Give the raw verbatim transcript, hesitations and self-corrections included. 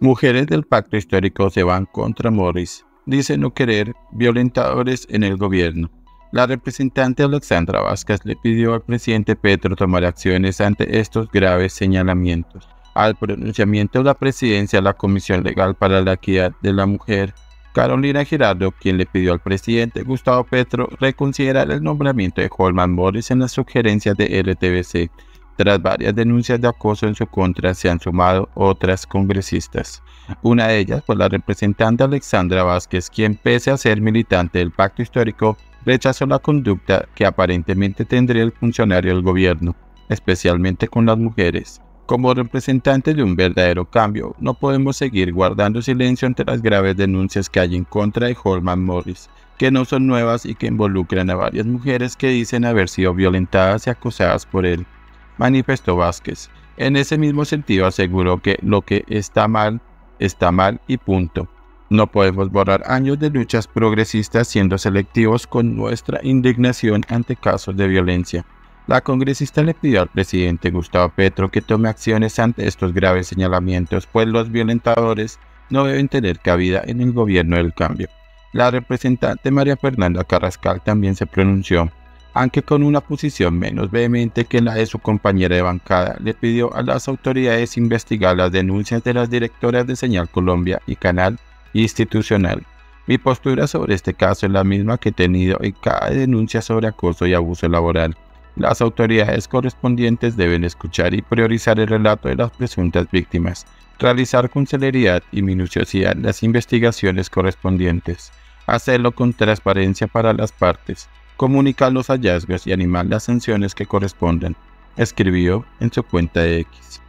Mujeres del pacto histórico se van contra Morris. Dicen no querer violentadores en el gobierno. La representante Alexandra Vázquez le pidió al presidente Petro tomar acciones ante estos graves señalamientos. Al pronunciamiento de la presidencia de la Comisión Legal para la Equidad de la Mujer, Carolina Giraldo, quien le pidió al presidente Gustavo Petro reconsiderar el nombramiento de Holman Morris en las sugerencias de L T B C. Tras varias denuncias de acoso en su contra, se han sumado otras congresistas. Una de ellas fue la representante Alexandra Vázquez, quien, pese a ser militante del pacto histórico, rechazó la conducta que aparentemente tendría el funcionario del gobierno, especialmente con las mujeres. Como representantes de un verdadero cambio, no podemos seguir guardando silencio ante las graves denuncias que hay en contra de Holman Morris, que no son nuevas y que involucran a varias mujeres que dicen haber sido violentadas y acosadas por él, manifestó Vázquez. En ese mismo sentido aseguró que lo que está mal, está mal y punto. No podemos borrar años de luchas progresistas siendo selectivos con nuestra indignación ante casos de violencia. La congresista le pidió al presidente Gustavo Petro que tome acciones ante estos graves señalamientos, pues los violentadores no deben tener cabida en el gobierno del cambio. La representante María Fernanda Carrascal también se pronunció, aunque con una posición menos vehemente que la de su compañera de bancada. Le pidió a las autoridades investigar las denuncias de las directoras de Señal Colombia y Canal Institucional. Mi postura sobre este caso es la misma que he tenido en cada denuncia sobre acoso y abuso laboral. Las autoridades correspondientes deben escuchar y priorizar el relato de las presuntas víctimas, realizar con celeridad y minuciosidad las investigaciones correspondientes, hacerlo con transparencia para las partes, comunicar los hallazgos y animar las sanciones que correspondan, escribió en su cuenta de X.